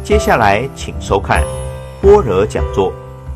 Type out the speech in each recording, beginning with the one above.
接下来请收看般若讲座。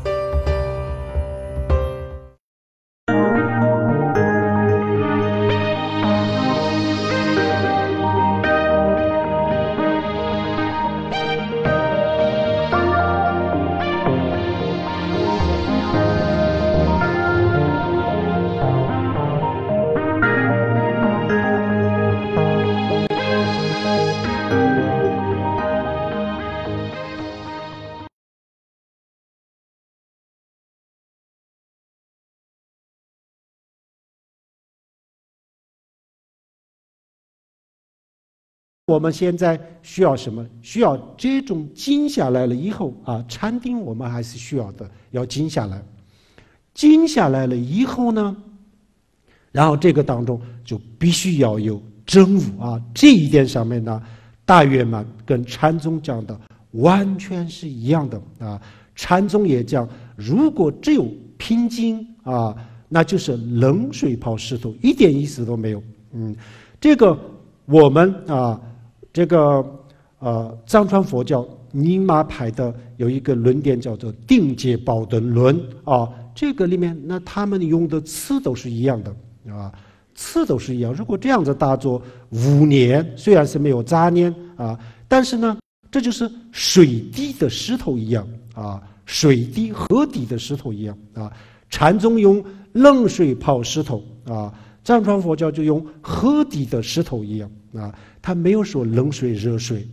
我们现在需要什么？需要这种静下来了以后啊，禅定我们还是需要的，要静下来。静下来了以后呢，然后这个当中就必须要有真悟啊。这一点上面呢，大圆满跟禅宗讲的完全是一样的啊。禅宗也讲，如果只有平静啊，那就是冷水泡石头，一点意思都没有。这个我们啊。这个藏传佛教宁玛派的有一个论点叫做定界宝顿论啊，这个里面那他们用的词都是一样的啊，词都是一样。如果这样子打坐5年，虽然是没有杂念啊，但是呢，这就是水滴的石头一样啊，水滴河底的石头一样啊。禅宗用冷水泡石头啊，藏传佛教就用河底的石头一样啊。他没有说冷水热水，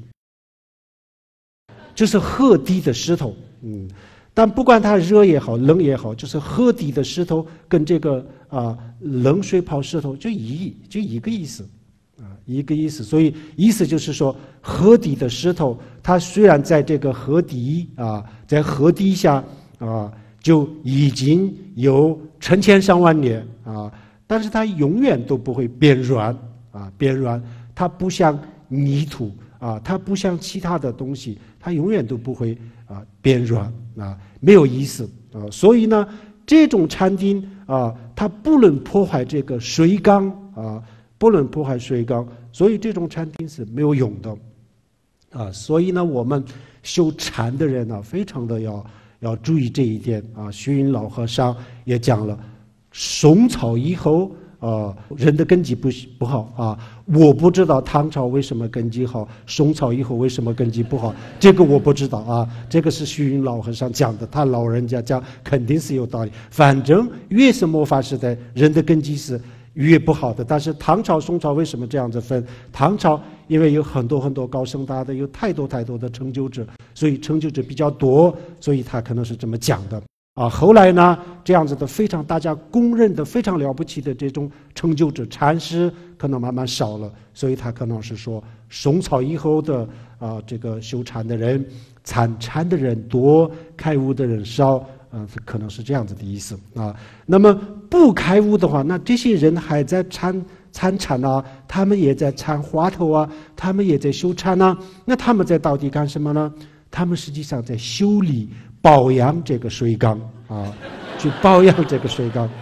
就是河底的石头。但不管它热也好冷也好，就是河底的石头跟这个冷水泡石头就一个意思啊，一个意思。所以意思就是说，河底的石头它虽然在这个河底啊，在河底下啊就已经有成千上万年啊，但是它永远都不会变软啊，变软。它不像泥土啊，它不像其他的东西，它永远都不会变软啊，没有意思啊。所以呢，这种禅定啊，它不能破坏这个水缸啊，不能破坏水缸，所以这种禅定是没有用的啊。所以呢，我们修禅的人呢，非常的要注意这一点啊。虚云老和尚也讲了，宋朝以后。人的根基不好啊！我不知道唐朝为什么根基好，宋朝以后为什么根基不好，这个我不知道啊。这个是虚云老和尚讲的，他老人家讲肯定是有道理。反正越是末法时代，人的根基是越不好的。但是唐朝、宋朝为什么这样子分？唐朝因为有很多很多高僧大德，有太多太多的成就者，所以成就者比较多，所以他可能是这么讲的。后来呢，这样子的非常大家公认的非常了不起的这种成就者禅师可能慢慢少了，所以他可能是说宋朝以后的这个修禅的人，禅的人多，开悟的人少，可能是这样子的意思啊。那么不开悟的话，那这些人还在参禅啊，他们也在参花头啊，他们也在修禅啊，那他们在到底干什么呢？他们实际上在修理。保养这个水缸啊，去保养这个水缸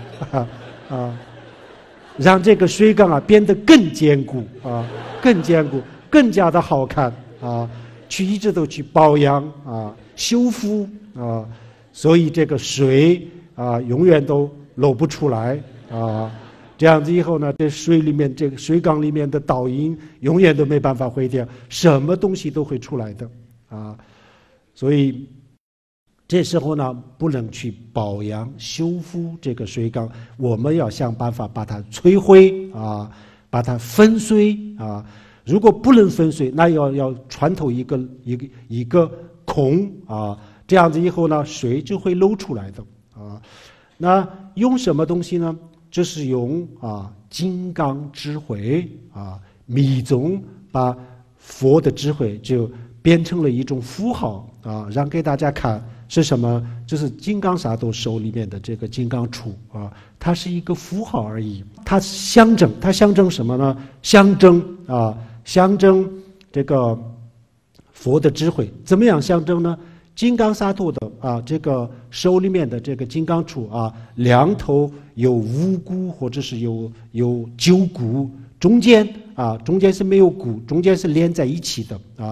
让这个水缸变得更坚固啊，更坚固，更加的好看啊，一直都去保养啊，修复啊，所以这个水永远都漏不出来啊。这样子以后呢，这水里面这个水缸里面的倒影永远都没办法毁掉，什么东西都会出来的啊，所以。这时候呢，不能去保养修复这个水缸，我们要想办法把它摧毁啊，把它粉碎啊。如果不能粉碎，那要穿透一个孔啊，这样子以后呢，水就会漏出来的啊。那用什么东西呢？就是用金刚智慧啊，密宗把佛的智慧就变成了一种符号啊，让给大家看。是什么？就是金刚萨埵手里面的这个金刚杵啊，它是一个符号而已。它象征什么呢？象征这个佛的智慧。怎么样象征呢？金刚萨埵的这个手里面的这个金刚杵两头有5骨或者是有9骨，中间是没有骨，中间是连在一起的啊。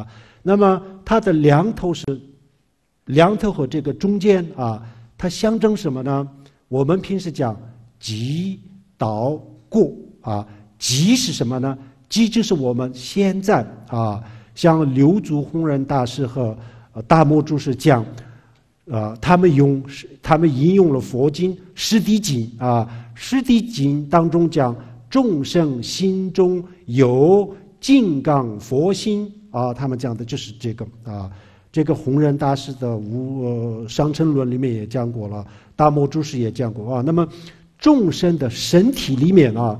那么它的两头和这个中间啊，它象征什么呢？我们平时讲吉到过啊，吉是什么呢？吉就是我们现在啊，像六祖弘忍大师和大摩祖师讲，他们引用了佛经《释谛经》啊，《释谛经》当中讲众生心中有金刚佛心啊，他们讲的就是这个啊。这个弘忍大师的上乘论里面也讲过了，大摩祖师也讲过啊。那么众生的身体里面啊，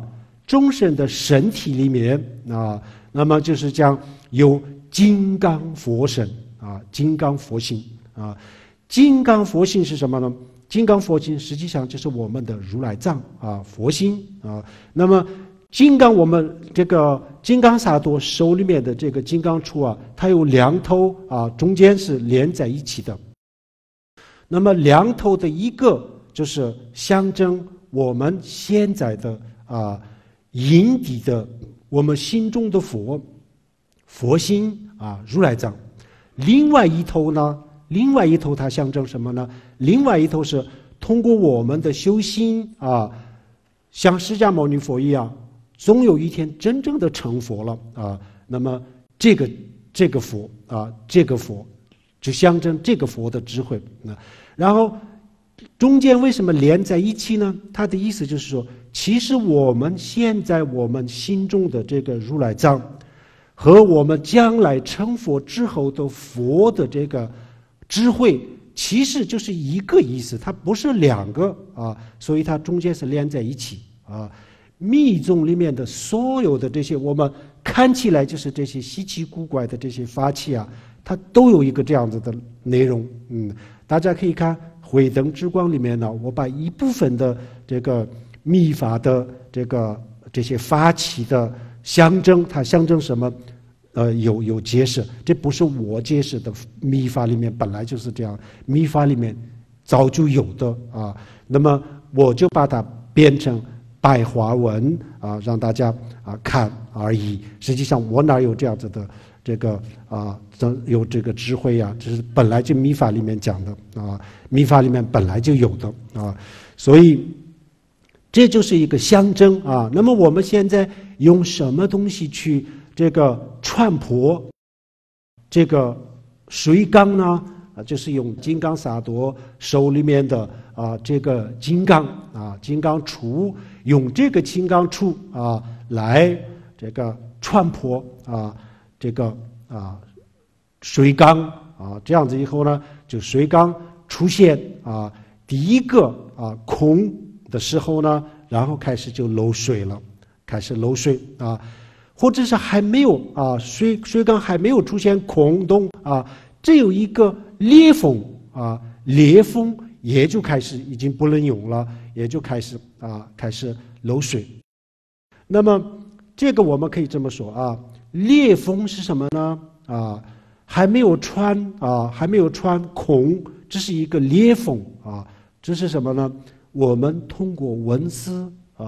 那么就是讲有金刚佛身啊，金刚佛心啊。金刚佛心是什么呢？金刚佛心实际上就是我们的如来藏啊，佛心啊。那么我们这个金刚萨埵手里面的这个金刚杵啊，它有两头啊，中间是连在一起的。那么两头的一个就是象征我们现在的引底的我们心中的佛心啊，如来藏。另外一头它象征什么呢？另外一头是通过我们的修心啊，像释迦牟尼佛一样，总有一天真正的成佛了啊。那么这个佛就象征这个佛的智慧。然后中间为什么连在一起呢？它的意思就是说，其实我们现在我们心中的这个如来藏和我们将来成佛之后的佛的这个智慧其实就是一个意思，它不是两个啊，所以它中间是连在一起啊。密宗里面的所有的这些我们看起来就是这些稀奇古怪的这些法器啊，它都有一个这样子的内容。大家可以看慧灯之光里面呢，我把一部分的这个密法的这些法器的象征，它象征什么？有解释，这不是我解释的，密法里面本来就是这样，密法里面早就有的啊。那么我就把它变成白话文啊，让大家看而已。实际上我哪有这样子的有这个智慧啊？这是本来就密法里面讲的啊，密法里面本来就有的啊，所以这就是一个象征啊。那么我们现在用什么东西去这个传播这个水缸呢？就是用金刚萨埵手里面的这个金刚杵，用这个金刚杵来这个传播这个水缸这样子以后呢，就水缸出现第一个空的时候呢，然后开始就漏水了，或者是还没有水缸还没有出现空洞只有一个裂缝也就开始已经不能用了，也就开始漏水。那么这个我们可以这么说裂缝是什么呢？还没有穿孔，这是一个裂缝这是什么呢？我们通过文思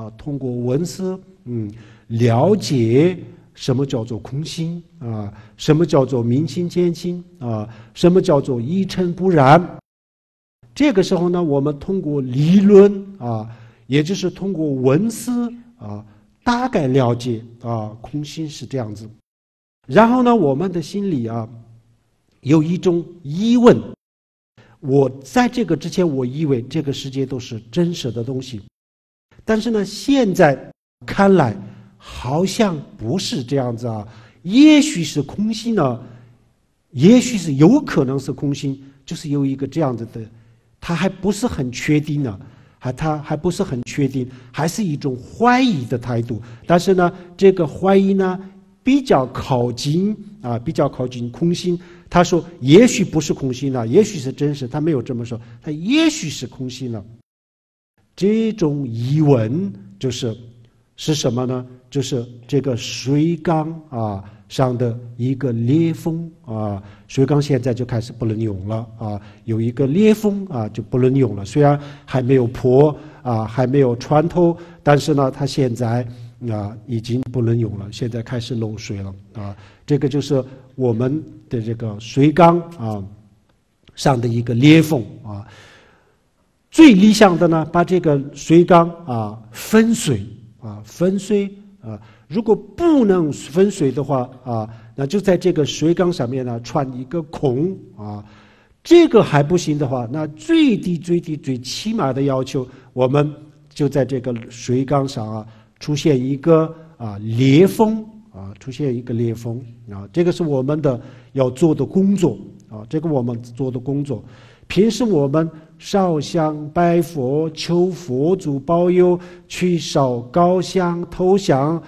了解什么叫做空心什么叫做明心见性什么叫做一尘不染。这个时候呢，我们通过理论也就是通过文思大概了解空心是这样子。然后呢，我们的心里有一种疑问，我在这个之前我以为这个世界都是真实的东西，但是呢现在看来好像不是这样子也许是空心呢，也许是有可能是空心，就是有一个这样子的，他还不是很确定呢，他还不是很确定，还是一种怀疑的态度。但是呢，这个怀疑呢比较靠近空心。他说也许不是空心了，也许是真实，他没有这么说，他也许是空心了。这种疑问是什么呢？就是这个水缸上的一个裂缝水缸现在就开始不能用了有一个裂缝就不能用了。虽然还没有破还没有穿透，但是呢，它现在已经不能用了，现在开始漏水了这个就是我们的这个水缸上的一个裂缝最理想的呢，把这个水缸分水分水如果不能分水的话那就在这个水缸上面呢穿一个孔这个还不行的话，那最低最起码的要求，我们就在这个水缸上出现一个裂缝出现一个裂缝这个是我们的要做的工作这个我们做的工作。平时我们烧香拜佛，求佛祖保佑，去烧高香头香，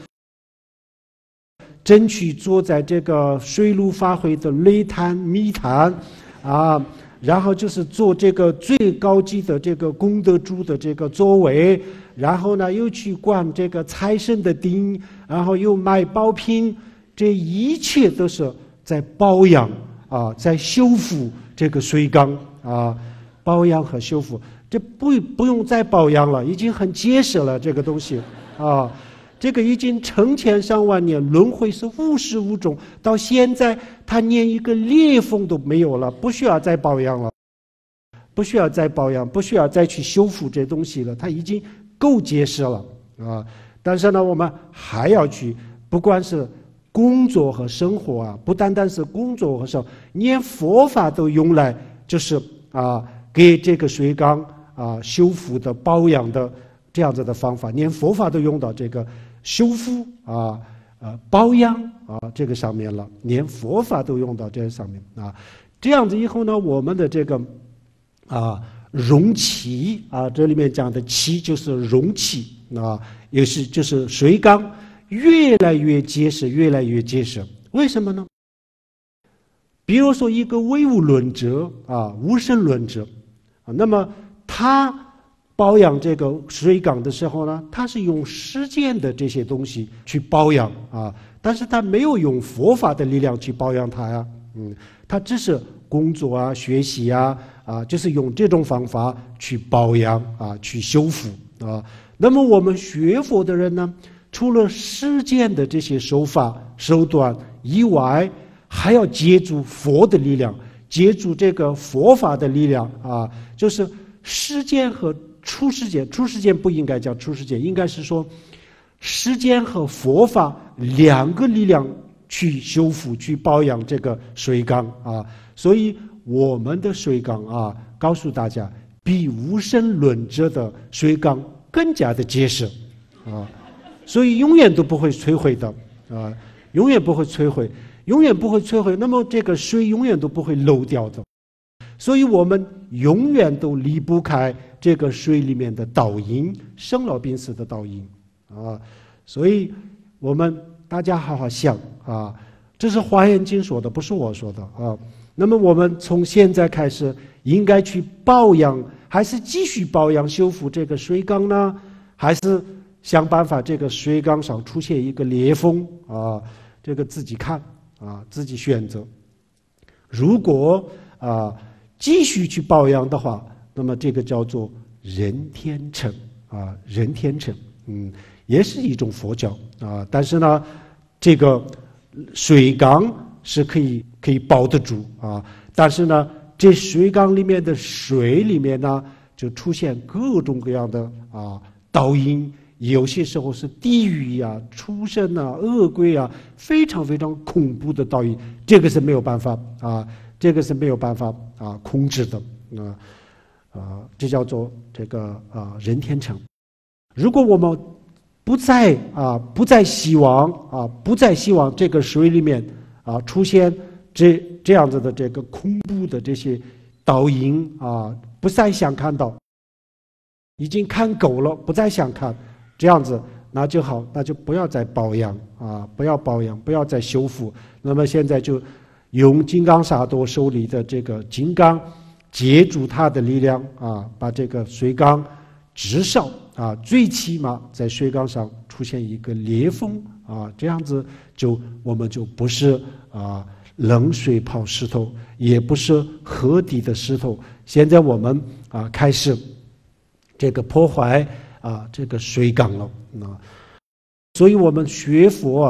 争取坐在这个水陆法会的擂台密坛然后就是做这个最高级的这个功德主的这个座位，然后呢又去逛这个财神的厅，然后又买宝品，这一切都是在保养在修复这个水缸保养和修复，这不用再保养了，已经很结实了这个东西这个已经成千上万年轮回是无始无终，到现在它连一个裂缝都没有了，不需要再保养了，不需要再保养，不需要再去修复这东西了，它已经够结实了但是呢，我们还要去，不管是工作和生活不单单是工作和生活，连佛法都用来就是给这个水缸修复的保养的这样子的方法，连佛法都用到这个修复保养这个上面了，连佛法都用到这上面这样子以后呢，我们的这个容器这里面讲的器就是容器也是就是水缸越来越结实，越来越结实。为什么呢？比如说一个唯物论者无神论者那么他保养这个水缸的时候呢，他是用实践的这些东西去保养但是他没有用佛法的力量去保养它他只是工作学习就是用这种方法去保养去修复那么我们学佛的人呢，除了实践的这些手法手段以外，还要借助佛的力量，借助这个佛法的力量就是实践和出世间，出世间不应该叫出世间，应该是说实践和佛法两个力量去修复去保养这个水缸所以我们的水缸告诉大家比无神论者的水缸更加的结实所以永远都不会摧毁的永远不会摧毁，永远不会摧毁，那么这个水永远都不会漏掉的。所以我们永远都离不开这个水里面的导因，生老病死的导因所以我们大家好好想这是《华严经》说的，不是我说的那么我们从现在开始应该去保养，还是继续保养修复这个水缸呢？还是想办法这个水缸上出现一个裂缝这个自己看自己选择。如果继续去保养的话，那么这个叫做人天成人天成也是一种佛教但是呢，这个水缸是可以保得住但是呢，这水缸里面的水里面呢，就出现各种各样的导因，有些时候是地狱畜生恶鬼非常非常恐怖的导因，这个是没有办法这个是没有办法控制的这叫做这个人天成。如果我们不再希望这个水里面出现这样子的这个恐怖的这些导因不再想看到，已经看够了，不再想看，这样子那就好，那就不要再保养不要保养，不要再修复。那么现在就用金刚萨埵手里的这个金刚，借助它的力量把这个水缸至少最起码在水缸上出现一个裂缝这样子我们就不是冷水泡石头，也不是河底的石头。现在我们开始这个破坏这个水缸了所以我们学佛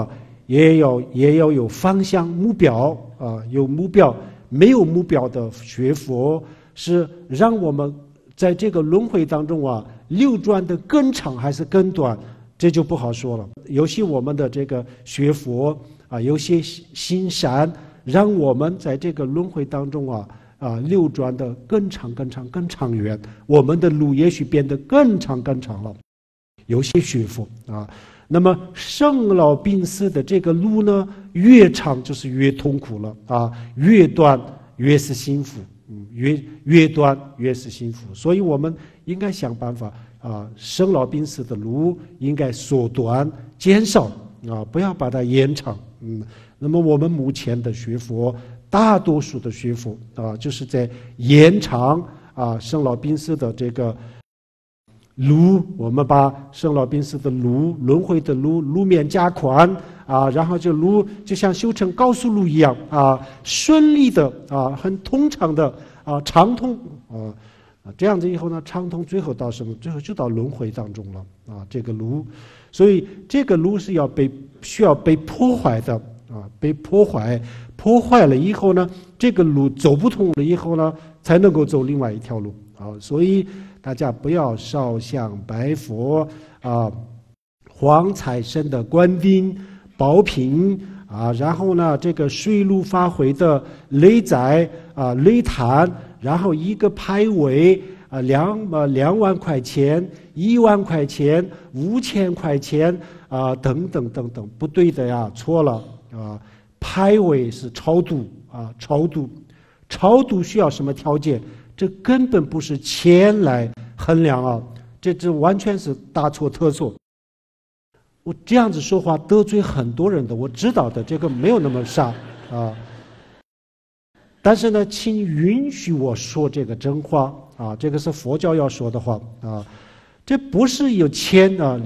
也要有方向目标啊，有目标。没有目标的学佛是让我们在这个轮回当中啊，流转的更长还是更短，这就不好说了。尤其我们的这个学佛啊，有些心善，让我们在这个轮回当中流转的更长、更长、更长远，我们的路也许变得更长、更长了。有些学佛啊，那么生老病死的这个路呢，越长就是越痛苦了啊，越短越是幸福，越短越是幸福。所以我们应该想办法啊，生老病死的路应该缩短、减少啊，不要把它延长。那么我们目前的学佛，大多数的学佛啊，就是在延长啊生老病死的这个路，我们把生老病死的路、轮回的路面加宽啊，然后这路就像修成高速路一样啊，顺利的啊，很通畅的啊，畅通这样子以后呢，畅通最后到什么？最后就到轮回当中了啊，这个路，所以这个路是需要被破坏的啊，被破坏了以后呢，这个路走不通了以后呢，才能够走另外一条路啊，所以。大家不要烧香拜佛啊，黄财神的官兵、宝瓶啊，然后呢，这个水陆发挥的擂仔啊、擂坛，然后一个牌位啊2万块钱、1万块钱、5000块钱啊，等等等等，不对的呀，错了啊！牌位是超度啊，超度需要什么条件？这根本不是钱来衡量啊！这完全是大错特错。我这样子说话得罪很多人的，我知道的，这个没有那么傻啊。但是呢，请允许我说这个真话啊，这个是佛教要说的话啊。这不是有钱啊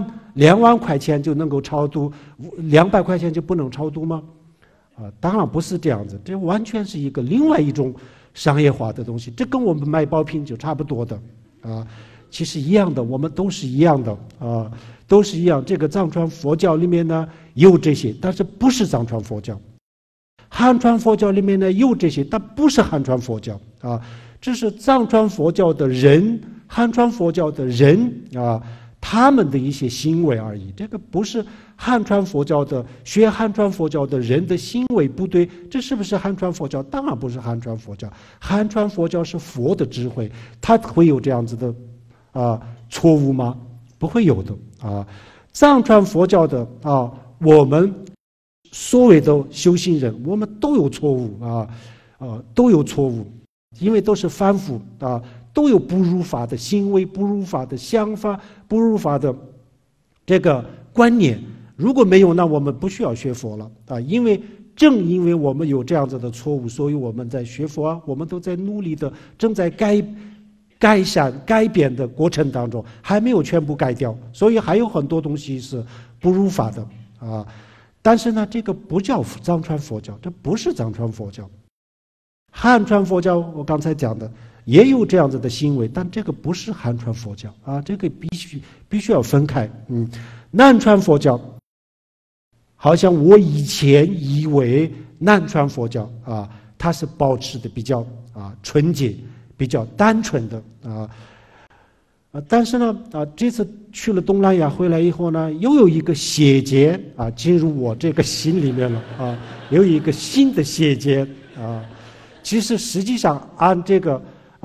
，2万块钱就能够超度，200块钱就不能超度吗？啊，当然不是这样子，这完全是另外一种商业化的东西，这跟我们卖宝瓶就差不多的啊，其实一样的，我们都是一样的啊，都是一样。这个藏传佛教里面呢有这些，但是不是藏传佛教；汉传佛教里面呢有这些，但不是汉传佛教啊，这是藏传佛教的人、汉传佛教的人啊，他们的一些行为而已。这个不是汉传佛教的学汉传佛教的人的行为不对，这是不是汉传佛教？当然不是汉传佛教。汉传佛教是佛的智慧，他会有这样子的错误吗？不会有的啊。藏传佛教的我们所谓的修行人，我们都有错误都有错误，因为都是凡夫啊。都有不如法的行为，不如法的想法，不如法的这个观念。如果没有，那我们不需要学佛了啊！正因为我们有这样子的错误，所以我们在学佛我们都在努力的，正在改善、改变的过程当中，还没有全部改掉，所以还有很多东西是不如法的啊。但是呢，这个不叫藏传佛教，这不是藏传佛教。汉传佛教，我刚才讲的。也有这样子的行为，但这个不是汉传佛教啊，这个必须要分开。南传佛教，好像我以前以为南传佛教它是保持的比较纯洁、比较单纯的但是呢这次去了东南亚回来以后呢，又有一个邪见进入我这个心里面了有一个新的邪见其实实际上按这个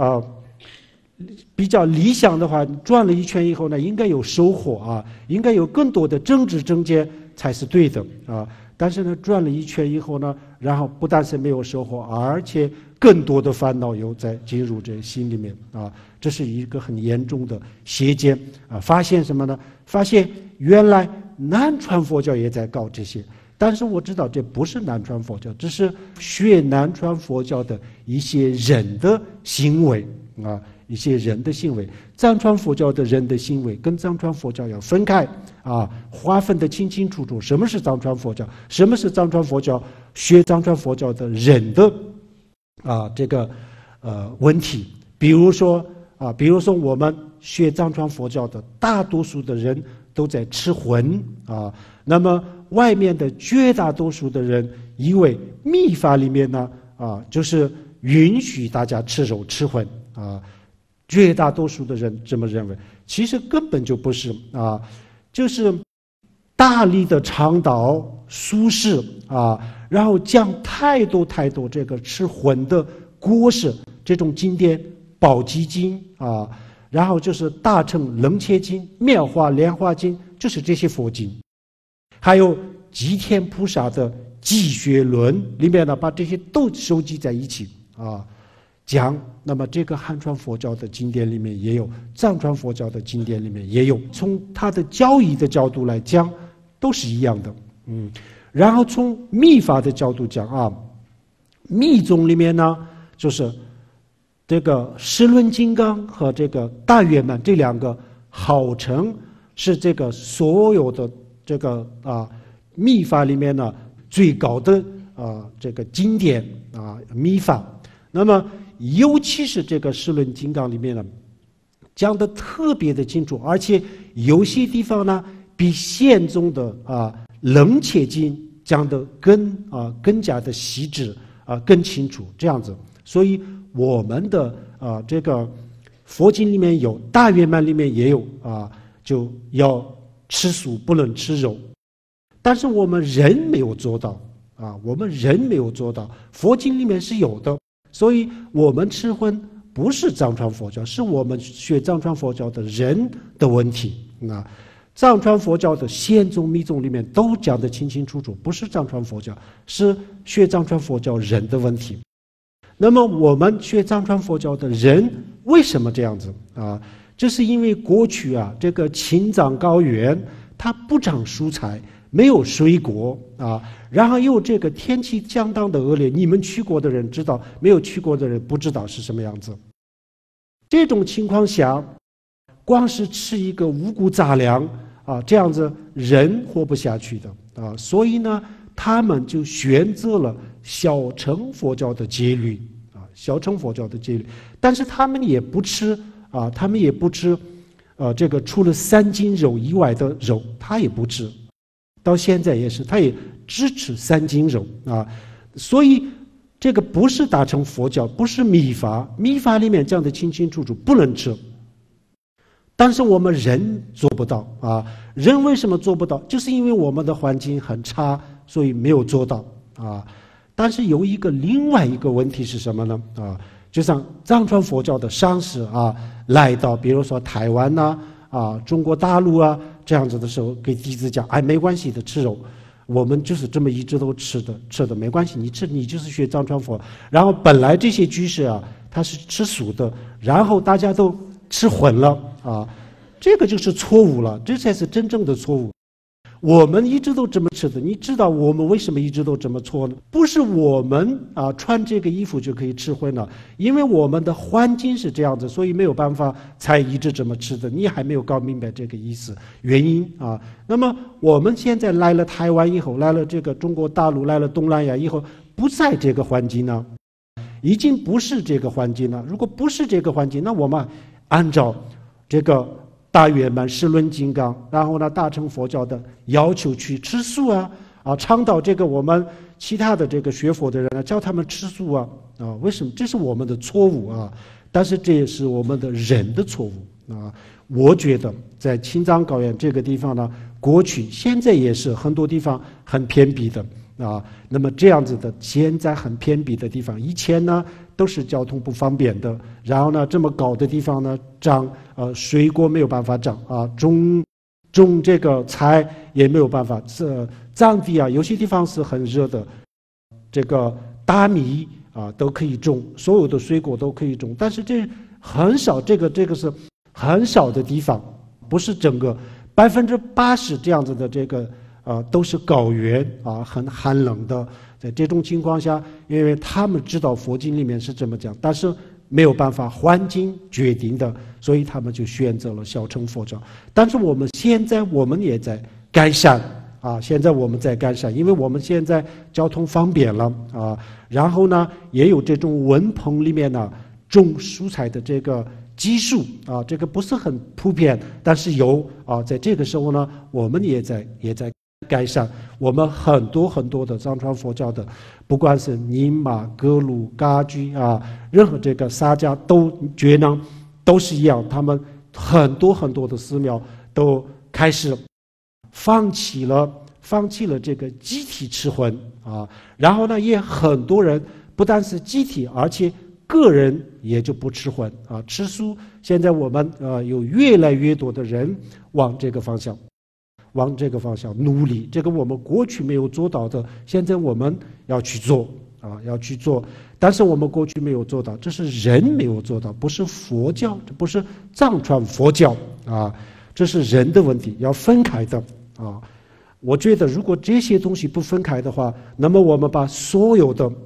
比较理想的话，转了一圈以后呢，应该有收获应该有更多的政治正见才是对的但是呢，转了一圈以后呢，然后不但是没有收获，而且更多的烦恼又在进入这心里面这是一个很严重的邪见发现什么呢？发现原来南传佛教也在搞这些。但是我知道这不是南传佛教，这是学南传佛教的一些人的行为一些人的行为。藏传佛教的人的行为跟藏传佛教要分开划分得清清楚楚，什么是藏传佛教，什么是藏传佛教学藏传佛教的人的这个问题。比如说我们学藏传佛教的大多数的人都在吃荤那么外面的绝大多数的人以为密法里面呢就是允许大家吃肉吃荤绝大多数的人这么认为，其实根本就不是就是大力的倡导素食然后将太多这个吃荤的过失，这种经典宝积经然后就是大乘楞伽经、妙法莲华经，就是这些佛经，还有吉天菩萨的济学论里面呢，把这些都收集在一起讲。那么这个汉传佛教的经典里面也有，藏传佛教的经典里面也有，从它的教义的角度来讲都是一样的。然后从密法的角度讲密宗里面呢，就是这个十轮金刚和这个大圆满这两个号称是这个所有的这个密法里面呢最高的这个经典密法。那么尤其是这个十轮金刚里面呢，讲的特别的清楚，而且有些地方呢比宪宗的楞伽经讲的更加的细致更清楚这样子。所以我们的这个佛经里面有，大圆满里面也有就要吃素不能吃肉，但是我们人没有做到我们人没有做到，佛经里面是有的。所以我们吃荤不是藏传佛教，是我们学藏传佛教的人的问题藏传佛教的宪宗密宗里面都讲得清清楚楚，不是藏传佛教，是学藏传佛教人的问题。那么我们学藏传佛教的人为什么这样子这是因为过去这个青藏高原它不长蔬菜，没有水果然后又这个天气相当的恶劣，你们去过的人知道，没有去过的人不知道是什么样子。这种情况下，光是吃一个五谷杂粮这样子人活不下去的所以呢，他们就选择了小乘佛教的戒律小乘佛教的戒律，但是他们也不吃这个除了三斤肉以外的肉，他也不吃。到现在也是，他也只吃三斤肉所以这个不是大乘佛教，不是密法，密法里面讲得清清楚楚，不能吃。但是我们人做不到人为什么做不到？就是因为我们的环境很差，所以没有做到但是有另外一个问题是什么呢就像藏传佛教的上师来到比如说台湾中国大陆这样子的时候，给弟子讲没关系的，吃肉我们就是这么一直都吃的没关系，你吃你就是学藏传佛。然后本来这些居士他是吃素的，然后大家都吃荤了这个就是错误了，这才是真正的错误。我们一直都这么吃的，你知道我们为什么一直都这么错呢？不是我们穿这个衣服就可以吃荤了，因为我们的环境是这样子，所以没有办法才一直这么吃的。你还没有搞明白这个意思原因那么我们现在来了台湾以后，来了这个中国大陆，来了东南亚以后，不在这个环境呢，已经不是这个环境了。如果不是这个环境，那我们按照这个大圆满十轮金刚，然后呢大乘佛教的要求去吃素倡导这个我们其他的这个学佛的人叫他们吃素为什么？这是我们的错误但是这也是我们的人的错误我觉得在青藏高原这个地方呢，过去现在也是很多地方很偏僻的那么这样子的现在很偏僻的地方，以前呢都是交通不方便的，然后呢这么高的地方呢长水果没有办法长种这个菜也没有办法。藏地有些地方是很热的，这个大米都可以种，所有的水果都可以种，但是这很少，这个是很少的地方，不是整个80%这样子的这个都是高原很寒冷的。在这种情况下，因为他们知道佛经里面是这么讲，但是没有办法，环境决定的，所以他们就选择了小乘佛教。但是我们现在也在改善现在我们在改善，因为我们现在交通方便了然后呢也有这种温棚里面呢种蔬菜的这个技术这个不是很普遍，但是有在这个时候呢，我们也在改善。我们很多很多的藏传佛教的，不管是宁玛、格鲁、噶居啊，任何这个萨迦都觉囊都是一样，他们很多很多的寺庙都开始放弃了这个集体吃荤啊，然后呢，也很多人不但是集体，而且个人也就不吃荤啊，吃素。现在我们有越来越多的人往这个方向努力，这个我们过去没有做到的，现在我们要去做啊，要去做。但是我们过去没有做到，这是人没有做到，不是佛教，这不是藏传佛教啊，这是人的问题，要分开的啊。我觉得如果这些东西不分开的话，那么我们把所有的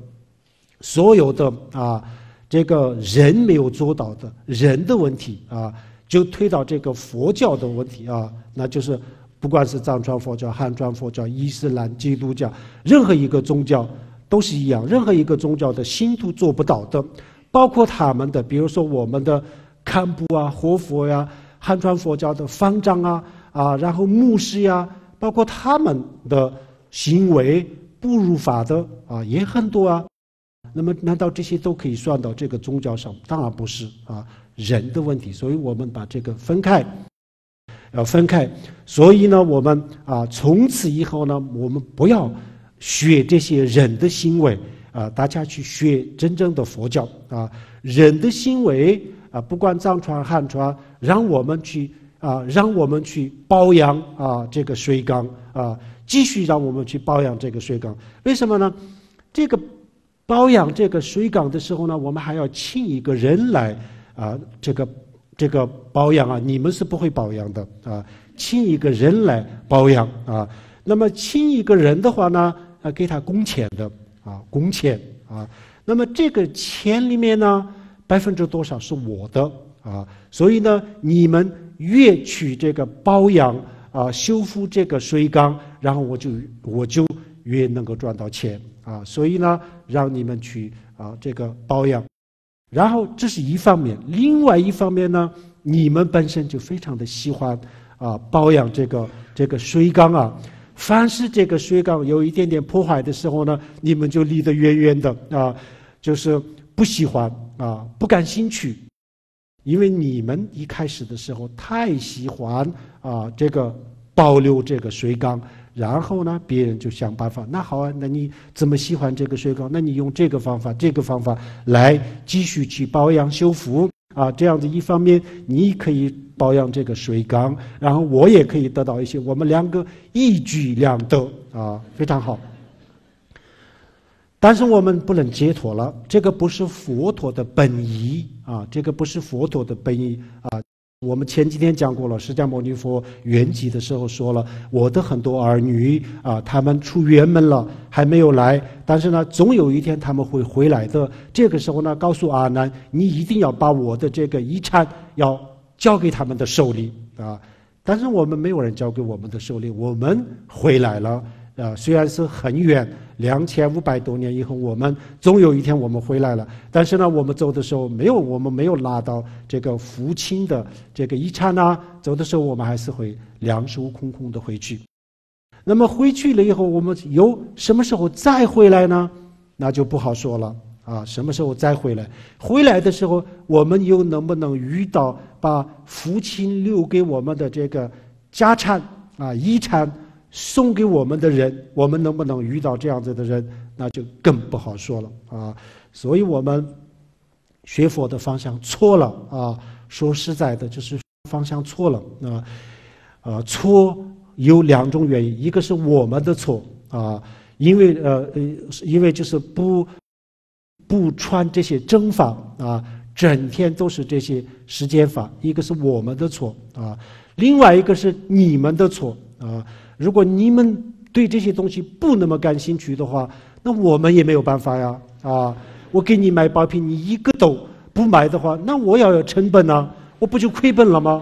啊，这个人没有做到的人的问题啊，就推到这个佛教的问题啊，那就是不管是藏传佛教、汉传佛教、伊斯兰、基督教，任何一个宗教都是一样，任何一个宗教的信徒做不到的，包括他们的，比如说我们的堪布啊、活佛呀、汉传佛教的方丈啊，然后牧师呀，包括他们的行为不如法的啊，也很多啊。那么难道这些都可以算到这个宗教上？当然不是啊，人的问题。所以我们把这个分开，要分开。所以呢，我们从此以后呢，我们不要学这些人的行为啊，大家去学真正的佛教啊。人的行为啊，不管藏传汉传，让我们去保养这个水缸啊，继续让我们去保养这个水缸。为什么呢？这个保养这个水缸的时候呢，我们还要请一个人来这个保养啊，你们是不会保养的啊，请一个人来保养啊。那么请一个人的话呢，给他工钱的工钱啊。那么这个钱里面呢，% 多少是我的啊，所以呢，你们越去这个保养修复这个水缸，然后我就越能够赚到钱啊。所以呢，让你们去这个保养。然后这是一方面，另外一方面呢，你们本身就非常的喜欢保养这个水缸啊。凡是这个水缸有一点点破坏的时候呢，你们就离得远远的就是不喜欢不感兴趣，因为你们一开始的时候太喜欢这个保留这个水缸。然后呢，别人就想办法。那好啊，那你怎么喜欢这个水缸？那你用这个方法来继续去保养修复这样子一方面你可以保养这个水缸，然后我也可以得到一些，我们两个一举两得非常好。但是我们不能解脱了，这个不是佛陀的本意这个不是佛陀的本意我们前几天讲过了，释迦牟尼佛圆寂的时候说了，我的很多儿女他们出远门了，还没有来，但是呢，总有一天他们会回来的。这个时候呢，告诉阿难，你一定要把我的这个遗产要交给他们的手里但是我们没有人交给我们的手里，我们回来了虽然是很远，2500多年以后，我们总有一天我们回来了。但是呢，我们走的时候我们没有拿到这个父亲的这个遗产走的时候我们还是会两手空空的回去。那么回去了以后，我们什么时候再回来呢？那就不好说了什么时候再回来？回来的时候，我们又能不能遇到把父亲留给我们的这个家产遗产送给我们的人，我们能不能遇到这样子的人，那就更不好说了所以我们学佛的方向错了说实在的，就是方向错了错有2种原因，一个是我们的错因为就是不传这些正法整天都是这些世间法，一个是我们的错另外一个是你们的错如果你们对这些东西不那么感兴趣的话，那我们也没有办法呀我给你买保品，你一个都不买的话，那我要有成本我不就亏本了吗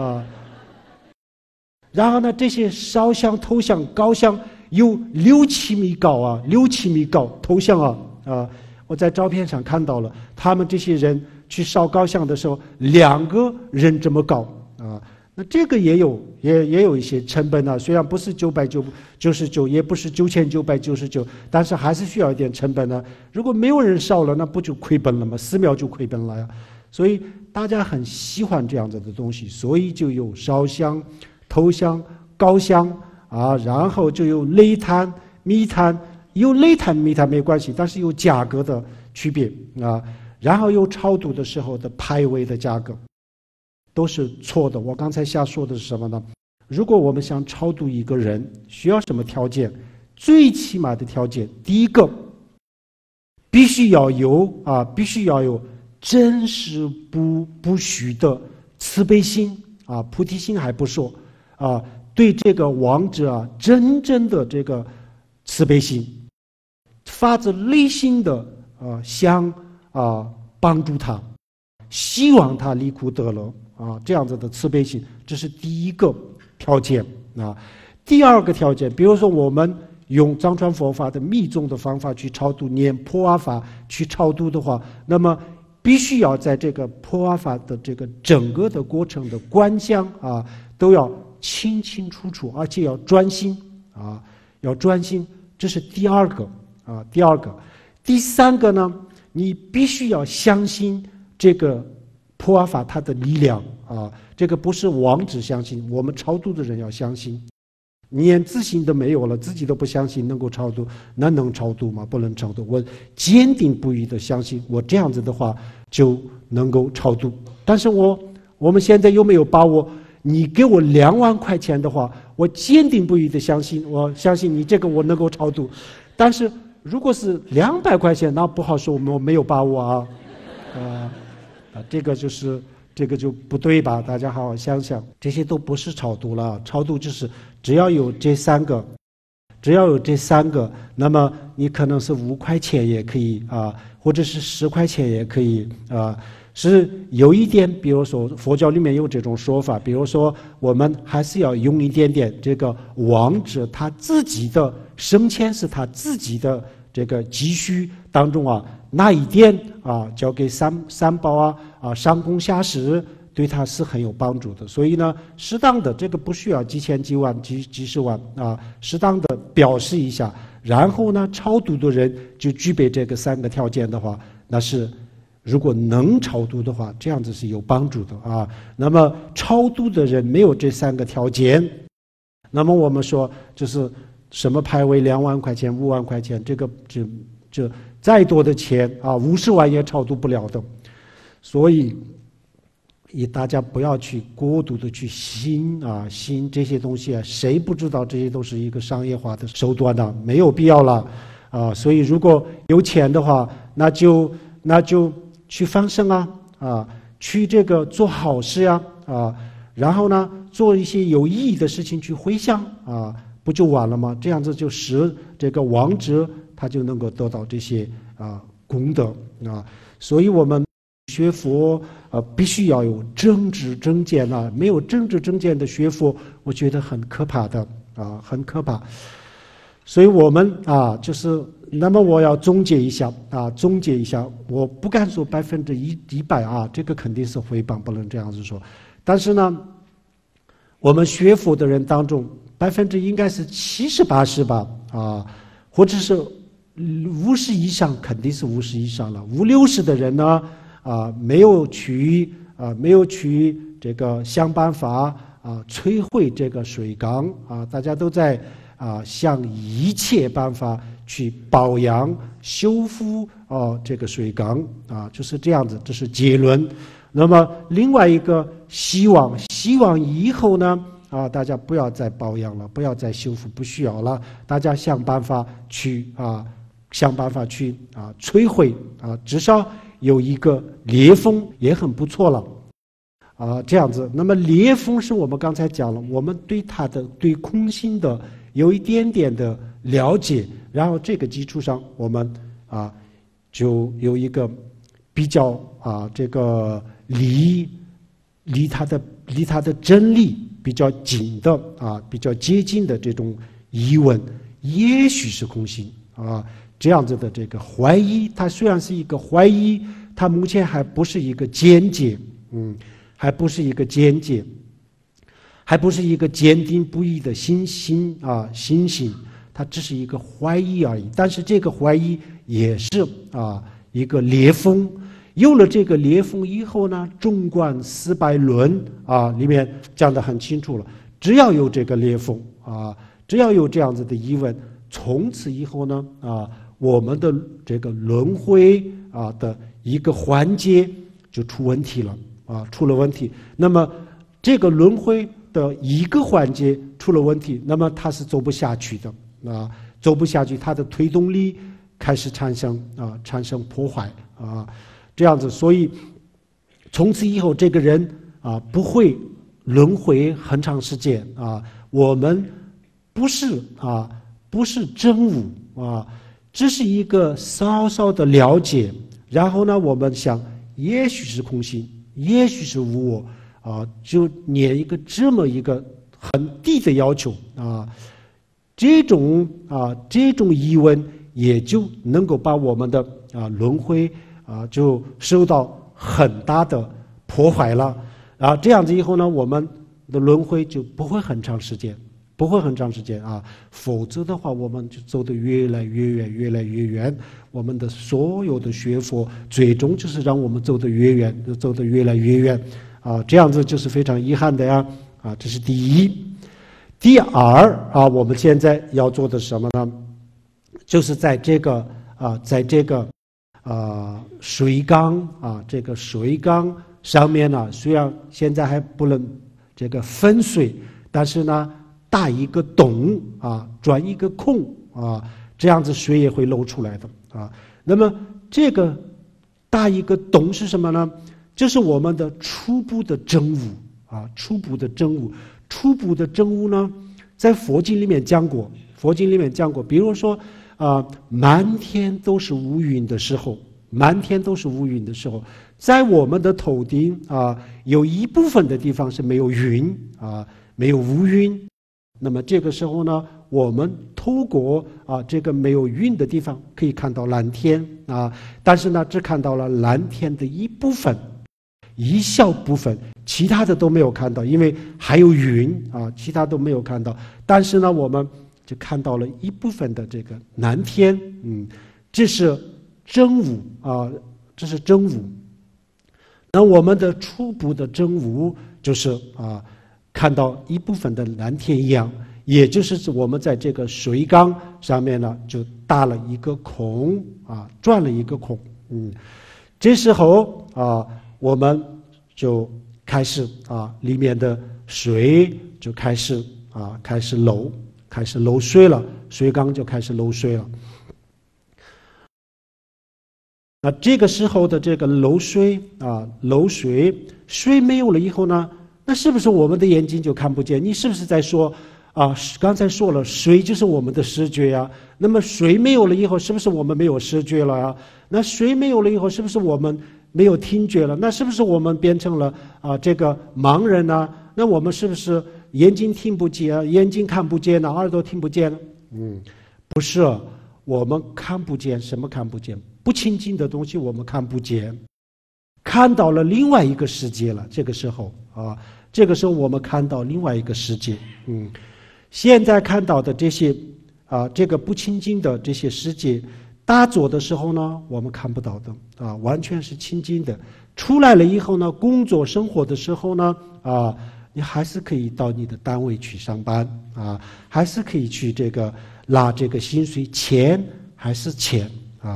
然后呢，这些烧香、头香、高香有6-7米高6-7米高头香我在照片上看到了，他们这些人去烧高香的时候，2个人这么高那这个也有一些成本虽然不是999，也不是9999，但是还是需要一点成本如果没有人烧了，那不就亏本了吗？4秒就亏本了呀。所以大家很喜欢这样子的东西，所以就有烧香、头香、膏香然后就有擂坛、密坛。有擂坛、密坛没关系，但是有价格的区别然后有超度的时候的牌位的价格。都是错的。我刚才瞎说的是什么呢？如果我们想超度一个人，需要什么条件？最起码的条件，第一个，必须要有真实不虚的慈悲心菩提心还不说对这个亡者真正的这个慈悲心，发自内心的想帮助他，希望他离苦得乐。这样子的慈悲心，这是第一个条件第二个条件，比如说我们用藏传佛法的密宗的方法去超度，念破瓦法去超度的话，那么必须要在这个破瓦法的这个整个的过程的观想都要清清楚楚，而且要专心要专心，这是第二个第三个呢，你必须要相信这个破瓦法它的力量这个不是王只相信，我们超度的人要相信。你连自信都没有了，自己都不相信能够超度，那能超度吗？不能超度。我坚定不移的相信，我这样子的话就能够超度。但是我们现在又没有把握，你给我2万块钱的话，我坚定不移的相信，我相信你这个我能够超度。但是如果是200块钱，那不好说，我没有把握这个就不对吧？大家好好想想，这些都不是超度了。超度就是只要有这3个，那么你可能是5块钱也可以或者是10块钱也可以是有一点，比如说佛教里面有这种说法，比如说我们还是要用一点点这个亡者他自己的生前是他自己的这个积蓄当中那一点交给三宝上供下施，对他是很有帮助的。所以呢，适当的这个不需要几千几万几十万适当的表示一下，然后呢，超度的人就具备这个3个条件的话，那是如果能超度的话，这样子是有帮助的那么超度的人没有这3个条件，那么我们说就是什么牌位2万块钱、5万块钱，这个这再多的钱50万也超度不了的。所以大家不要去过度的去信这些东西谁不知道这些都是一个商业化的手段呢？没有必要了所以如果有钱的话，那就去放生去这个做好事然后呢做一些有意义的事情去回向不就完了吗？这样子就使这个亡者他就能够得到这些功德所以我们学佛必须要有正知正见没有正知正见的学佛，我觉得很可怕的很可怕。所以我们就是那么我要总结一下我不敢说100%这个肯定是诽谤，不能这样子说。但是呢，我们学佛的人当中应该是70%、80%吧或者是50以上，肯定是50以上了。50、60的人呢没有去这个想办法摧毁这个水缸大家都在想一切办法去保养修复这个水缸就是这样子，这是结论。那么另外一个希望以后呢大家不要再保养了，不要再修复，不需要了，大家想办法去摧毁至少有一个裂缝也很不错了这样子。那么裂缝是我们刚才讲了，我们对空性的有一点点的了解，然后这个基础上我们就有一个比较这个离他的真理比较近的比较接近的这种疑问，也许是空性这样子的这个怀疑，它虽然是一个怀疑，它目前还不是一个见解还不是一个见解。 还不是一个坚定不移的信心，它只是一个怀疑而已。但是这个怀疑也是一个裂缝。有了这个裂缝以后呢，纵观四百论里面讲得很清楚了，只要有这个裂缝只要有这样子的疑问，从此以后呢我们的这个轮回的一个环节就出问题了出了问题。那么这个轮回的一个环节出了问题，那么它是走不下去的走不下去，它的推动力开始产生破坏这样子。所以从此以后这个人不会轮回很长时间我们不是真悟只是一个稍稍的了解，然后呢我们想也许是空性，也许是无我就念一个这么一个很低的要求这种疑问也就能够把我们的轮回就受到很大的破坏了这样子以后呢，我们的轮回就不会很长时间，否则的话我们就走得越来越远，越来越远。我们的所有的学佛最终就是让我们走得越远，就走得越来越远这样子就是非常遗憾的呀这是第一。第二我们现在要做的什么呢？就是在这个水缸这个水缸上面呢，虽然现在还不能这个分水，但是呢大一个洞转一个空这样子水也会漏出来的那么这个大一个洞是什么呢？这是我们的初步的真悟初步的真悟呢，在佛经里面讲过，比如说满天都是乌云的时候，在我们的头顶有一部分的地方是没有云没有乌云。那么这个时候呢，我们透过这个没有云的地方可以看到蓝天但是呢只看到了蓝天的一小部分，其他的都没有看到，因为还有云其他都没有看到。但是呢我们就看到了一部分的这个蓝天这是真悟那我们的初步的真悟就是看到一部分的蓝天一样，也就是我们在这个水缸上面呢就打了一个孔转了一个孔这时候我们就开始里面的水就开始漏水了，水缸就开始漏水了。那这个时候的这个漏水水没有了以后呢，那是不是我们的眼睛就看不见？你是不是在说刚才说了水就是我们的视觉呀，那么水没有了以后是不是我们没有视觉了呀？那水没有了以后是不是我们没有听觉了？那是不是我们变成了这个盲人呢？那我们是不是眼睛听不见，眼睛看不见呢，耳朵听不见呢？不是，我们看不见，什么看不见？不清净的东西我们看不见，看到了另外一个世界了。这个时候我们看到另外一个世界现在看到的这些这个不清净的这些世界打坐的时候呢我们看不到的完全是清净的。出来了以后呢，工作生活的时候呢你还是可以到你的单位去上班还是可以去这个拿这个薪水，钱还是钱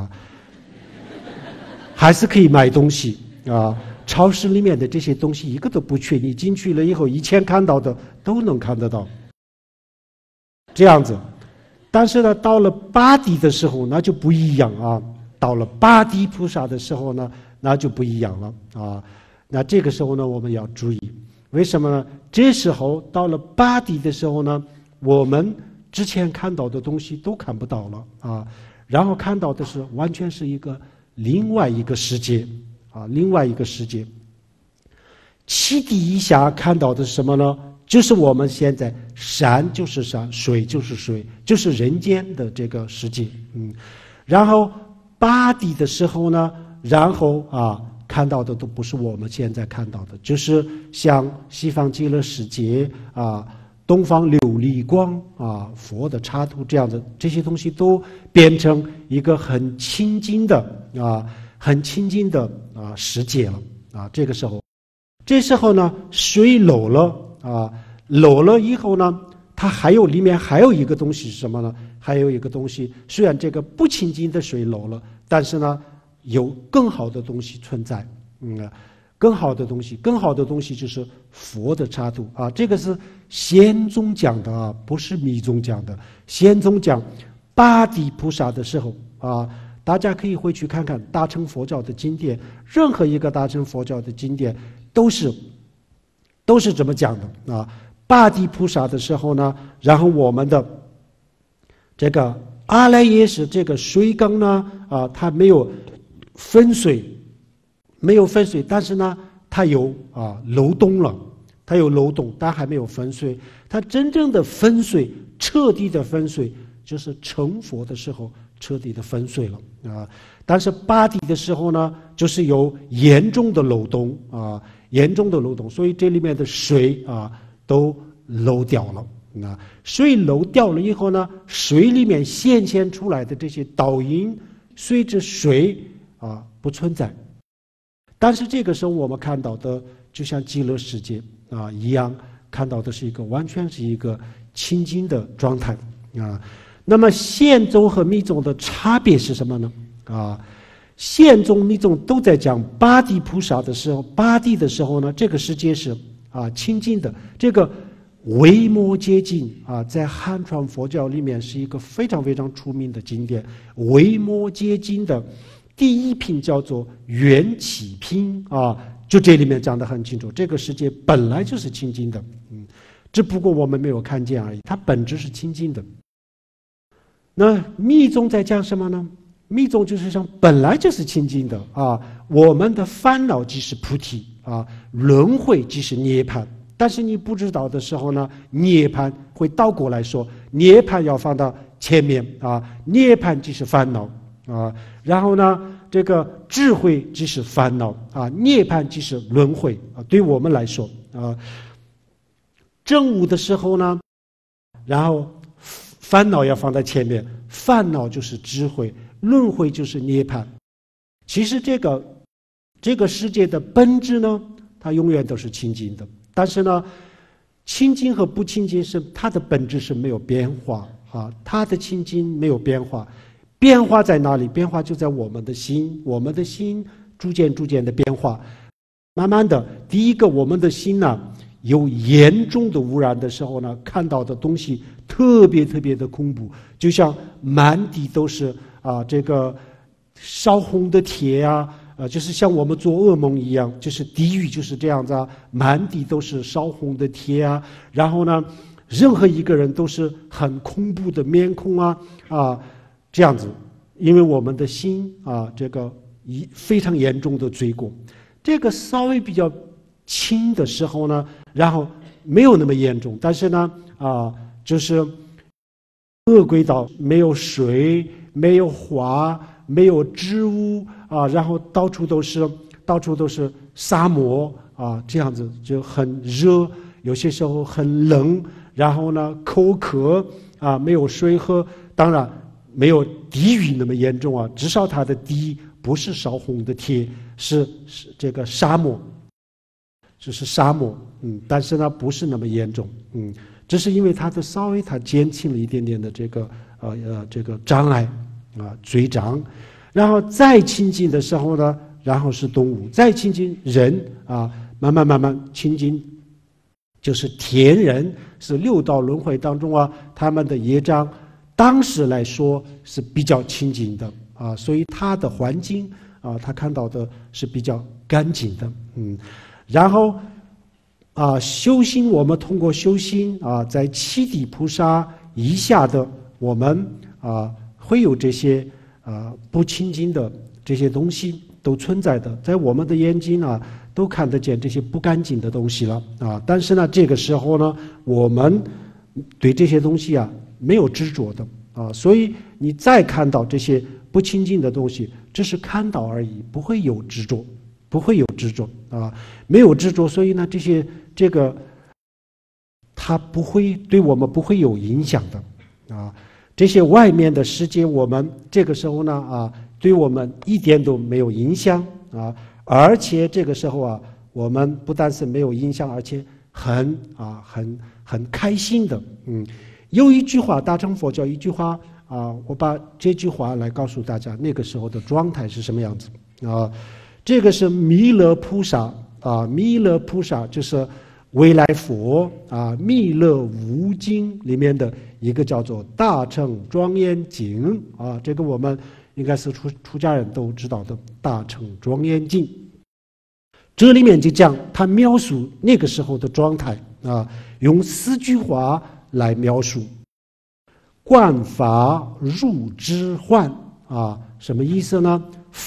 还是可以买东西超市里面的这些东西一个都不缺，你进去了以后以前看到的都能看得到这样子。但是呢到了八地的时候那就不一样到了八地菩萨的时候呢那就不一样了那这个时候呢我们要注意，为什么呢？这时候到了八地的时候呢，我们之前看到的东西都看不到了然后看到的是完全是另外一个世界另外一个世界。七地以下看到的是什么呢？就是我们现在山就是山，水就是水，就是人间的这个世界然后八地的时候呢，然后看到的都不是我们现在看到的，就是像西方极乐世界啊、东方琉璃光啊、佛的插图这样的这些东西，都变成一个很清净的世界了啊。这时候呢，水漏了啊，漏了以后呢，它里面还有一个东西是什么呢？还有一个东西，虽然这个不清净的水漏了，但是呢，有更好的东西存在。更好的东西就是佛的插图啊。这个是宪宗讲的啊，不是密宗讲的。宪宗讲八地菩萨的时候啊，大家可以回去看看大乘佛教的经典，任何一个大乘佛教的经典都是这么讲的啊。八地菩萨的时候呢，然后我们的这个阿赖耶识这个水缸呢啊，它没有分水，但是呢，它有漏洞了，但还没有分水。它真正的分水，彻底的分水，就是成佛的时候彻底的分水了啊。但是八地的时候呢，就是有严重的漏洞啊，所以这里面的水啊都漏掉了。水漏掉了以后呢，水里面现出来的这些导因，随着水不存在。但是这个时候我们看到的，就像极乐世界一样，看到的是完全是一个清净的状态啊。那么宪宗和密宗的差别是什么呢？宪宗、密宗都在讲八地菩萨的时候，八地的时候呢，这个世界是清净的。这个维摩诘经在汉传佛教里面是一个非常非常出名的经典。维摩诘经的第一品叫做缘起品就这里面讲得很清楚，这个世界本来就是清净的，只不过我们没有看见而已，它本质是清净的。那密宗在讲什么呢？密宗就是讲本来就是清净的我们的烦恼即是菩提轮回即是涅槃。但是你不知道的时候呢，涅槃会倒过来说，涅槃要放到前面涅槃即是烦恼然后呢，这个智慧即是烦恼涅槃即是轮回对我们来说正悟的时候呢，然后烦恼要放在前面，烦恼就是智慧，轮回就是涅槃。其实这个世界的本质呢，它永远都是清净的。但是呢，清净和不清净它的本质是没有变化它的清净没有变化。变化在哪里？变化就在我们的心，我们的心逐渐的变化。慢慢的，第一个，我们的心呢有严重的污染的时候呢，看到的东西特别的恐怖，就像满地都是这个烧红的铁就是像我们做噩梦一样，就是地狱就是这样子满地都是烧红的铁然后呢，任何一个人都是很恐怖的面孔这样子，因为我们的心这个非常严重的罪过。这个稍微比较轻的时候呢，然后没有那么严重，但是呢就是恶鬼道，没有水，没有花，没有植物然后到处都是沙漠这样子就很热，有些时候很冷，然后呢口渴没有水喝。当然没有地狱那么严重至少它的地不是烧红的铁，是这个沙漠，就是沙漠但是呢不是那么严重只是因为它稍微减轻了一点点的这个障碍罪障。然后再亲近的时候呢，然后是动物，再亲近人慢慢亲近，就是天人，是六道轮回当中他们的业障当时来说是比较清净的所以他的环境他看到的是比较干净的然后修心，我们通过修心在七地菩萨以下的我们会有这些不清净的这些东西都存在的，在我们的眼睛都看得见这些不干净的东西了但是呢，这个时候呢，我们对这些东西没有执着的所以你再看到这些不清净的东西，只是看到而已，不会有执着。 不会有执着啊，没有执着，所以呢，这个它不会对我们不会有影响的啊。这些外面的世界，我们这个时候呢啊，对我们一点都没有影响啊，而且这个时候啊，我们不但是没有影响，而且很开心的。有一句话，大乘佛教一句话啊，我把这句话来告诉大家，那个时候的状态是什么样子啊？这个是弥勒菩萨啊，弥勒菩萨就是未来佛啊，《弥勒无经》里面的一个叫做大乘庄严经啊，这个我们应该是出家人都知道的大乘庄严经。这里面就讲他描述那个时候的状态啊，用4句话来描述：观法入之幻啊，什么意思呢？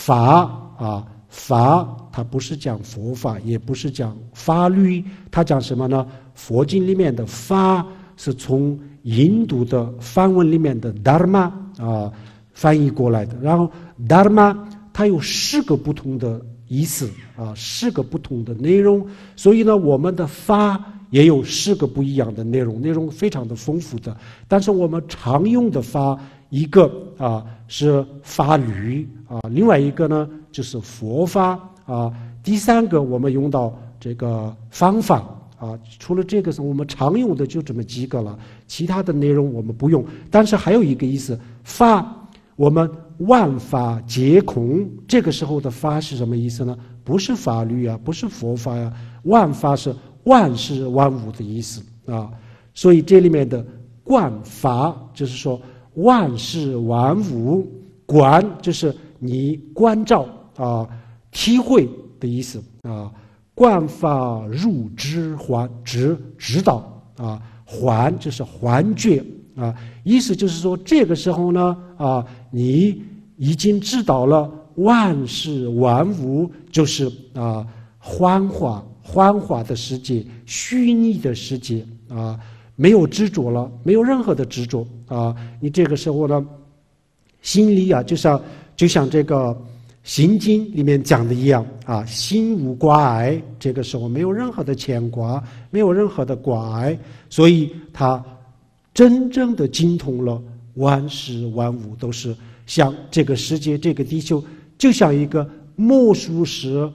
法它不是讲佛法，也不是讲法律，它讲什么呢？佛经里面的法是从印度的梵文里面的 dharma 啊翻译过来的，然后 dharma 它有10个不同的意思啊，10个不同的内容，所以呢，我们的法也有10个不一样的内容非常的丰富的。但是我们常用的法，一个啊是法律啊，另外一个呢就是佛法啊，第3个我们用到这个方法啊。除了这个是我们常用的就这么几个了，其他的内容我们不用。但是还有一个意思，法我们万法皆空，这个时候的法是什么意思呢？不是法律啊，不是佛法呀，万法是万事万物的意思啊。所以这里面的观法就是说万事万物，观就是你关照啊、体会的意思啊。观法入之幻，知道啊，幻就是幻觉啊，意思就是说这个时候呢啊，你已经知道了万事万物就是啊幻化的世界，虚拟的世界啊，没有执着了，没有任何的执着啊。你这个时候呢，心里啊，就像这个心经里面讲的一样啊，心无挂碍，这个时候没有任何的牵挂，没有任何的挂碍，所以他真正的精通了万事万物，都是像这个世界，这个地球，就像一个魔术师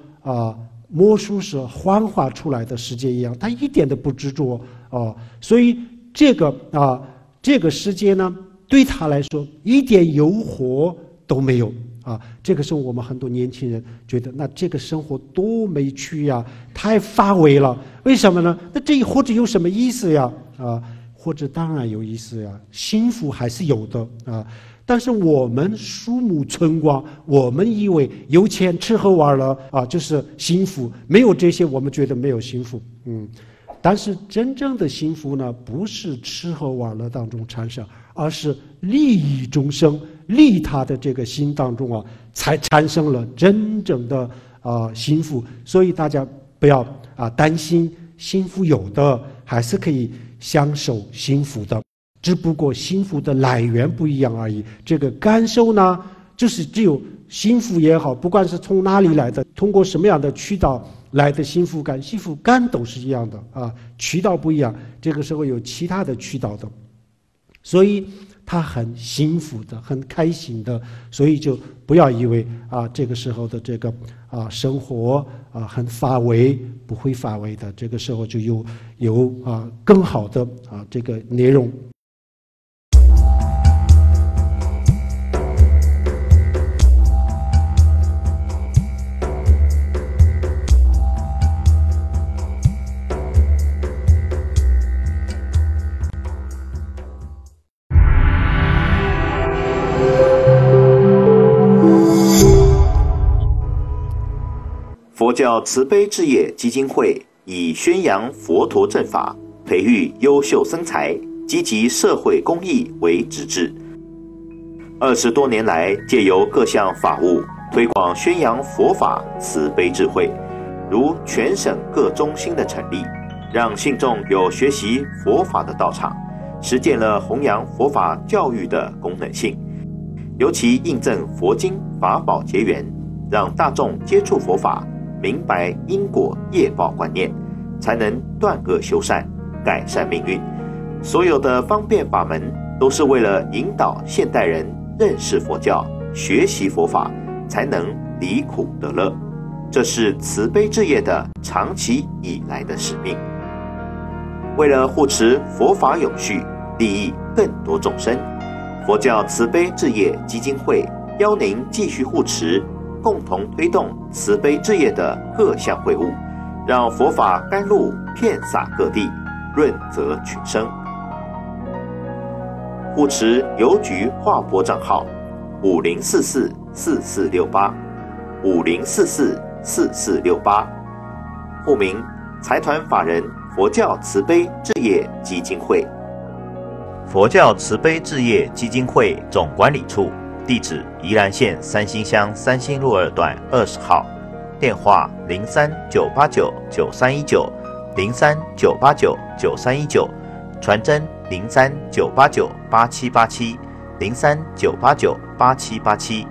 幻化出来的世界一样，他一点都不执着啊。所以这个世界呢，对他来说一点诱惑都没有啊。这个时候我们很多年轻人觉得，那这个生活多没趣呀，太乏味了。为什么呢？那这活着有什么意思呀？啊，活着当然有意思呀，幸福还是有的啊。但是我们鼠目寸光，我们以为有钱吃喝玩乐啊就是幸福，没有这些我们觉得没有幸福。但是真正的幸福呢，不是吃喝玩乐当中产生，而是利益众生，利他的这个心当中啊，才产生了真正的幸福。所以大家不要担心，幸福有的还是可以享受幸福的，只不过幸福的来源不一样而已。这个感受呢，就是只有幸福也好，不管是从哪里来的，通过什么样的渠道来的幸福感都是一样的啊，渠道不一样，这个时候有其他的渠道的，所以他很幸福的，很开心的。所以就不要以为这个时候的这个生活很乏味，不会乏味的，这个时候就有更好的这个内容。 佛教慈悲置业基金会以宣扬佛陀正法、培育优秀僧才、积极社会公益为旨志。20多年来，借由各项法务推广宣扬佛法慈悲智慧，如全省各中心的成立，让信众有学习佛法的道场，实践了弘扬佛法教育的功能性。尤其印证佛经法宝结缘，让大众接触佛法， 明白因果业报观念，才能断恶修善，改善命运。所有的方便法门都是为了引导现代人认识佛教，学习佛法，才能离苦得乐。这是慈悲置业的长期以来的使命。为了护持佛法永续，利益更多众生，佛教慈悲置业基金会邀您继续护持，共同推动慈悲置业的各项会务，让佛法甘露遍洒各地，润泽群生。护持邮局划拨账号50444468，50444468，户名财团法人佛教慈悲置业基金会。佛教慈悲置业基金会总管理处，地址宜兰县三星乡三星路2段20号，电话03-989-9319，03-989-9319，传真03-989-8787，03-989-8787。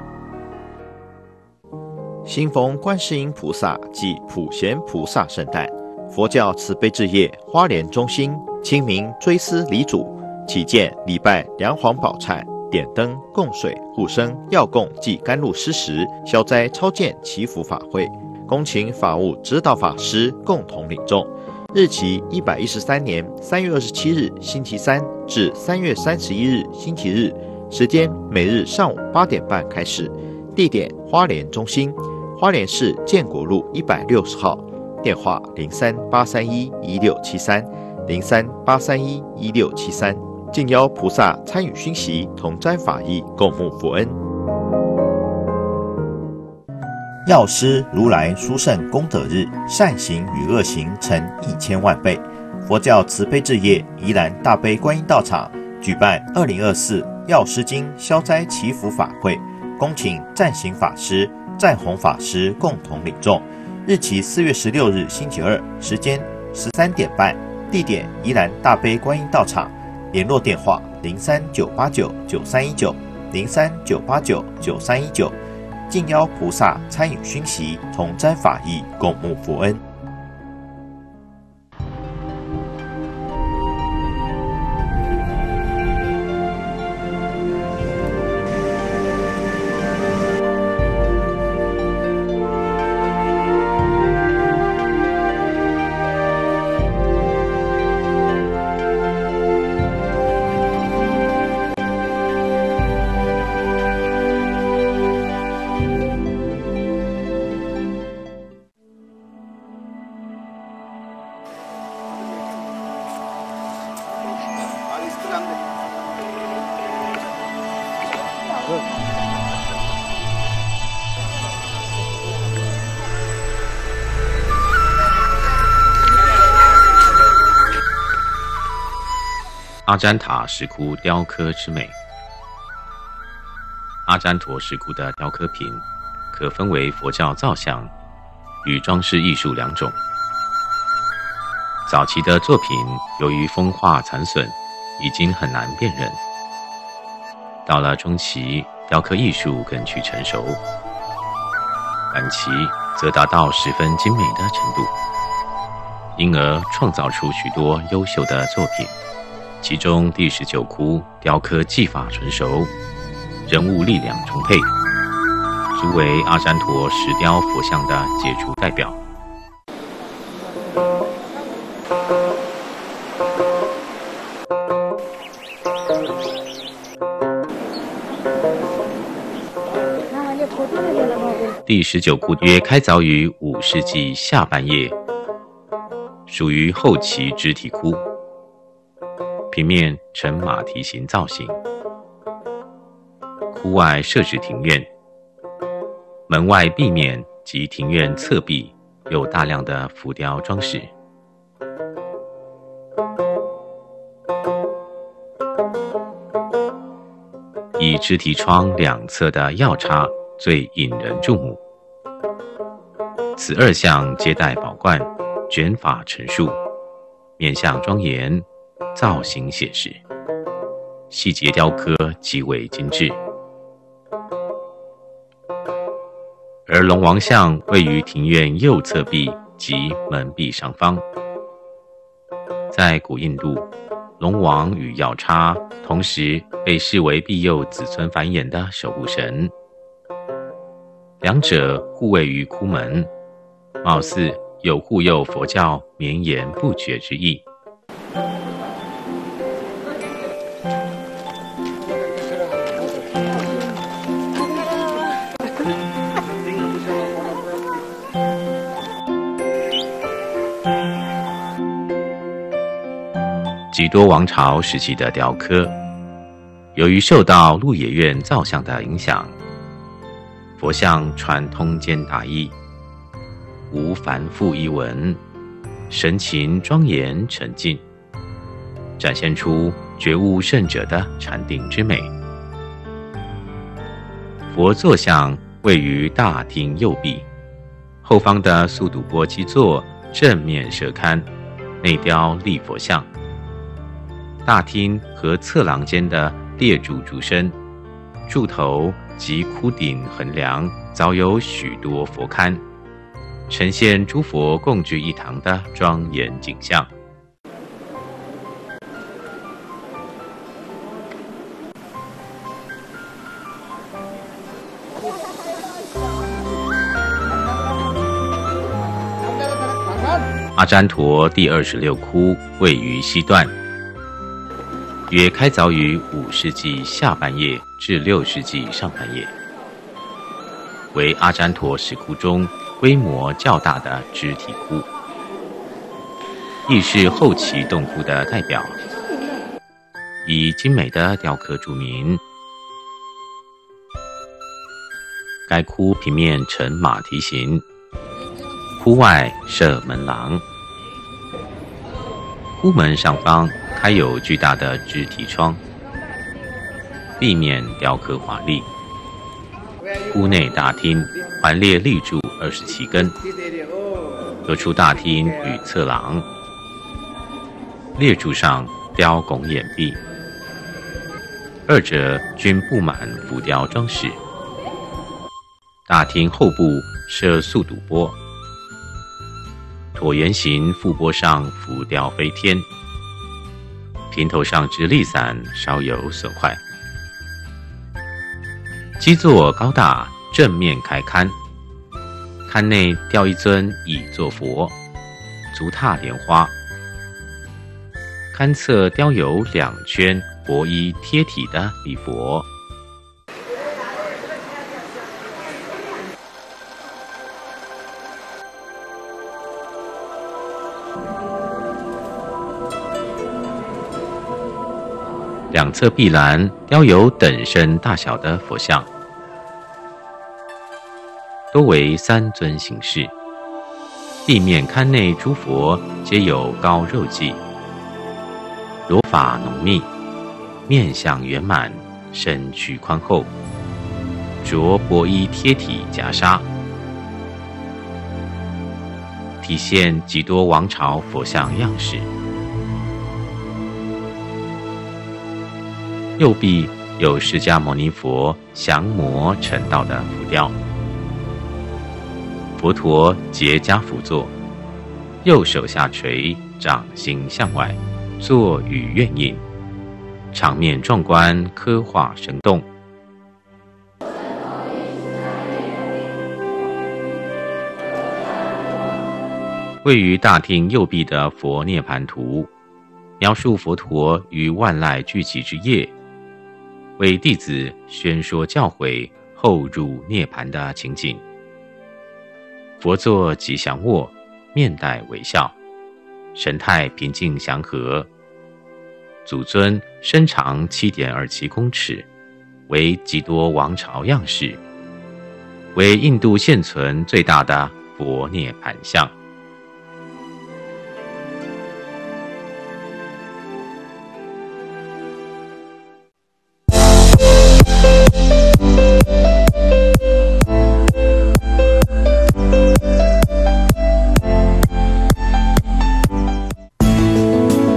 新逢观世音菩萨及普贤菩萨圣诞，佛教慈悲置业花莲中心亲民追思礼主，启建礼拜梁皇宝忏、点灯、供水、护生、药供及甘露施食、消灾超荐祈福法会，恭请法务指导法师共同领众。日期113年3月27日星期三至3月31日星期日，时间每日上午8点半开始，地点花莲中心，花莲市建国路160号，电话03-831-1673，03-831-1673，敬邀菩萨参与熏习，同沾法益，共沐佛恩。药师如来殊胜功德日，善行与恶行成1000万倍。佛教慈悲置业宜兰大悲观音道场举办2024药师经消灾祈福法会，恭请暂行法师、暂弘法师共同领众。日期4月16日星期二，时间13点半，地点宜兰大悲观音道场，联络电话03-989-9319，03-989-9319，敬邀菩萨参与熏习，同沾法益，共沐佛恩。 阿占塔石窟雕刻之美。阿占陀石窟的雕刻品可分为佛教造像与装饰艺术两种。早期的作品由于风化残损，已经很难辨认。到了中期，雕刻艺术更趋成熟，晚期则达到十分精美的程度，因而创造出许多优秀的作品。其中第19窟雕刻技法纯熟，人物力量充沛，足为阿占陀石雕佛像的杰出代表。第19窟约开凿于5世纪下半叶，属于后期肢体窟。平面呈马蹄形造型，窟外设置庭院，门外壁面及庭院侧壁有大量的浮雕装饰。以肢体窗两侧的药叉最引人注目，此2项皆带宝冠，卷发陈述，面相庄严，造型写实，细节雕刻极为精致。 而龙王像位于庭院右侧壁及门壁上方。在古印度，龙王与药叉同时被视为庇佑子孙繁衍的守护神，两者互位于窟门，貌似有护佑佛教绵延不绝之意。笈多王朝时期的雕刻，由于受到鹿野苑造像的影响，佛像穿通肩大衣，无繁复衣纹，神情庄严沉静，展现出觉悟圣者的禅定之美。佛坐像位于大厅右壁，后方的素睹钵基座正面设龛，内雕立佛像。大厅和侧廊间的列柱柱身、柱头及窟顶横梁早有许多佛龛，呈现诸佛共聚一堂的庄严景象。阿旃陀第26窟位于西段，约开凿于5世纪下半叶至6世纪上半叶，为阿旃陀石窟中规模较大的肢体窟，亦是后期洞窟的代表，以精美的雕刻著名。该窟平面呈马蹄形，窟外设门廊，窟门上方开有巨大的肢体窗，壁面雕刻华丽。窟内大厅环列立柱27根，隔出大厅与侧廊，列柱上雕拱眼壁，二者均布满浮雕装饰。大厅后部设素睹钵，椭圆形覆钵上浮雕飞天，瓶头上之立伞稍有损坏。基座高大，正面开龛，龛内雕一尊倚坐佛，足踏莲花。龛侧雕有2圈薄衣贴体的礼佛。两侧壁栏雕有等身大小的佛像，多为3尊形式。地面龛内诸佛皆有高肉髻，罗发浓密，面相圆满，身躯宽厚，着薄衣贴体袈裟，体现笈多王朝佛像样式。右臂有释迦牟尼佛降魔成道的浮雕，佛陀结跏趺坐，右手下垂，掌心向外，坐与愿印，场面壮观，刻画生动。位于大厅右壁的佛涅盘图，描述佛陀于万籁俱寂之夜，为弟子宣说教诲后入涅盘的情景。佛坐吉祥卧，面带微笑，神态平静祥和。祖尊身长7.27公尺，为笈多王朝样式，为印度现存最大的佛涅盘像。